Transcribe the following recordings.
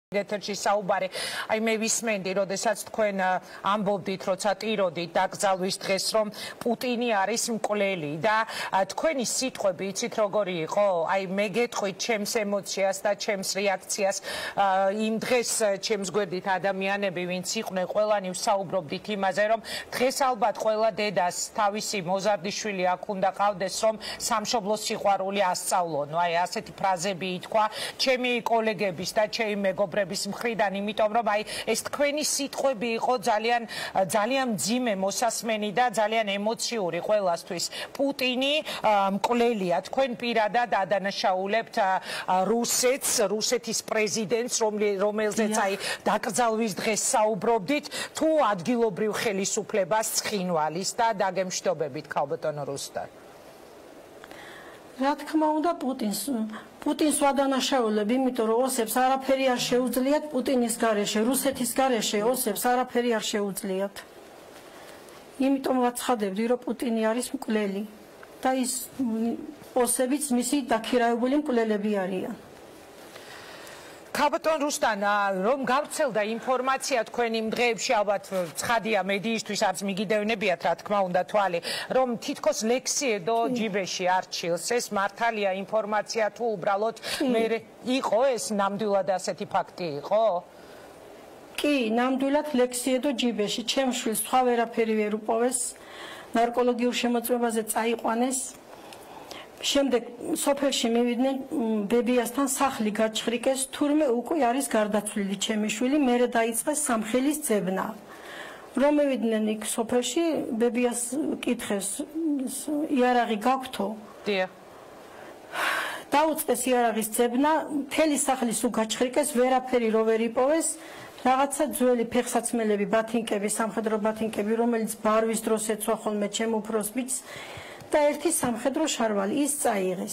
ეთერში საუბარი აი მე ვისმენდი როდესაც თქვენ ამბობდით როცა ტიროდით დაკრძალვის დღეს რომ პუტინი არის მკვლელი და თქვენი სიტყვები იცით როგორი იყო აი მე გეტყვით ჩემს ემოციას და ჩემს რეაქციას იმ დღეს ჩემს გვერდით ადამიანები ვინც იყვნენ ყველანი ვსაუბრობდით იმაზე რომ დღეს ალბათ ყველა დედას თავისი მოზარდიშვილი აქ უნდა ყავდეს რომ სამშობლო სიყვარული ასწავლონ აი ასეთი ფრაზები ითქვა ჩემი კოლეგების და ჩემი მეგობრების მხრიდან, იმიტომ რომ აი ეს თქვენი სიტყვები იყო ძალიან მძიმე მოსასმენი და ძალიან ემოციური ყველასთვის. პუტინი მკვლელია, თქვენ პირადად ადანაშაულებთ რუსეთის პრეზიდენტს, რომელზეც აი დაკრძალვის დღეს საუბრობდით, თუ ადგილობრივ ხელისუფლებას ცხინვალის და დაგემშვიდობებით ქალბატონო რუსტან. რა თქმა უნდა პუტინს ვადანაშაულებ, იმიტომ რომ ოსებს არაფერი არ შეუძლიათ პუტინის გარეშე, რუსეთის გარეშე ოსებს არაფერი არ შეუძლიათ. იმიტომ ვაცხადებდი, რომ პუტინი არის მკვლელი და ის ოსებიც მისი დაქირავებული მკვლელები არიან. ქალბატონ რუსტან, რომ გავრცელდა ინფორმაცია თქვენ იმ დღეებში, ალბათ ცხადია მედიისთვის არც მიგიდევნებიათ, რა თქმა უნდა თვალი, რომ თითქოს ლექსიედო ჯიბეში არჩილს, ეს მართალია ინფორმაცია თუ უბრალოდ მე იყო ეს ნამდვილად ასეთი ფაქტი იყო? კი, ნამდვილად ლექსიედო ჯიბეში, ჩემს შვილს სხვა ვერაფერი ვერ უპოვეს, ნარკოლოგიურ შემოწმებაზე წაიყვანეს. შემდეგ სოფელში მივიდნენ ბებიასთან სახლი გაჩხრიკეს, თურმე უკვე არის გარდაცვლილი ჩემი შვილი, მერე დაიწყეს სამხელის ძებნა. რომ მივიდნენ იქ სოფელში, ბებიას კითხეს, იარაღი გაქვთო? დიახ. დაუწყეს იარაღის ძებნა, მთელი სახლის უგაჩხრიკეს, ვერაფერი რო ვერ იპოვეს, რაღაცა ძველი ფეხსაცმელები, ბათინკები, სამხედრო ბათინკები, რომელიც ბარვის დროს ეცვა ხოლმე ჩემ უფროს ბიჭს. და ერთი სამხედრო შარვალი ის წაიღეს.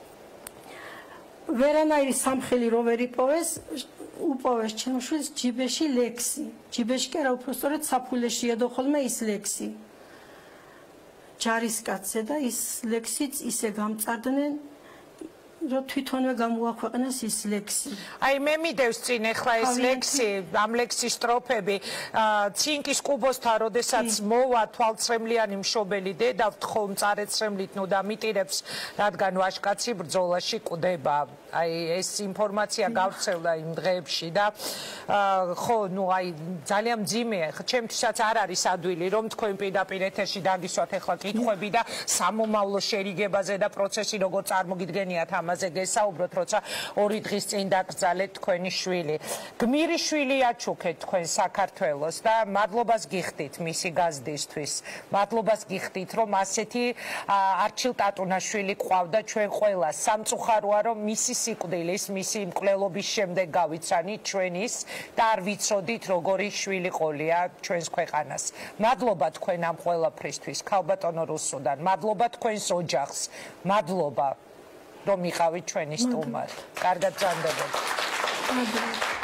ვერანაირი სამხელი რო ვერ იპოვეს, უპოვეს ჩემს შვილს ჯიბეში ლექსი. ჯიბეში კი არა, უბრალოდ საფულეში ედო ხოლმე ის ლექსი. ჯარისკაცზე და ის ლექსიც ისე გამწარდნენ, რომ თვითონვე გამოაქვეყნეს ის ლექსი. აი მე მიდევს წინ ახლა ეს ლექსი, ამ ლექსის სტროფები, ცინკის კუბოსთან, როდესაც მოვა თვალწრემლიანი მშობელი დედა, თხომ წარეცრემლით ნუ დამიტირებს, რადგან ვაჟკაცი ბრძოლაში კვდება. აი ეს ინფორმაცია გავრცელდა იმ დღეებში და ხო, ნუ აი ძალიან მძიმეა, ჩემთვისაც არ არის ადვილი, რომ თქვენ პირდაპირ ეთერში დაგისვათ ახლა კითხვები და სამომავლო შერიგებაზე და პროცესი როგორ წარმოგიდგენიათ ამაზე გესაუბროთ, როცა 2 დღის წინ დაკრძალეთ თქვენი შვილი. გმირი შვილი აჩუქეთ თქვენ საქართველოს და მადლობას გიხდით მისი გაზრდისთვის. მადლობას გიხდით, რომ ასეთი არჩილ ტატუნაშვილი ყავდა ჩვენ ყველას. სამწუხაროა, რომ მისი სიკვდილის, მისი მკვლელობის შემდეგ გავიცანით ჩვენის და არ ვიცოდით, როგორი შვილი ყოლია ჩვენს ქვეყანას. მადლობა თქვენ ამ ყველაფრისთვის, ქალბატონო რუსუდან. მადლობა თქვენს ოჯახს. მადლობა რომ იყავით ჩვენი სტუმარი. კარგად გრძანდებოდეთ.